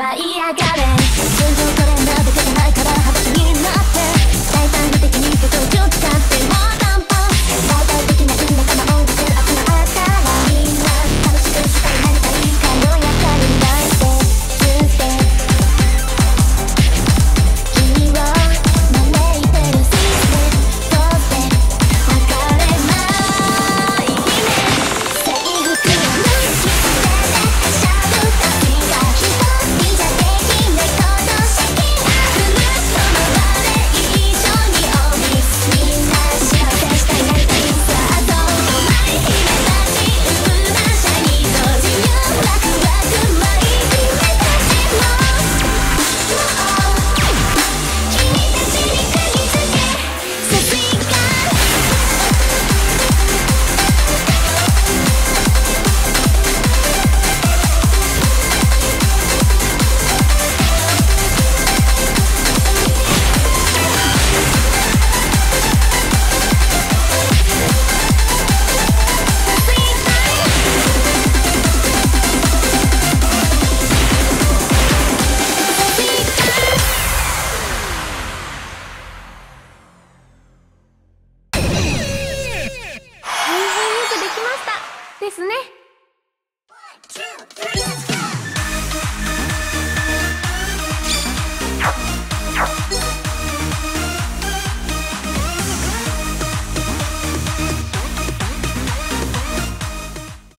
歌いやがれ。通常トレンドで出てないから裸足になって、大胆不敵に曲を使っても短パン。大体的な意味仲間を見せる悪魔からみんな楽しくしたい何かいい軽やかに泣いてつって君を招いてるシステムとって別れない姫制服を脱ぎ捨ててしゃぶった日が一人じゃできないことしきらずその場で一緒におみみんな幸せしたい何かいいさあどうもない姫たちうぶなしゃにと自由ワクワクマイ姫たちも君たちに釘付けさすが大変よくできましたですね。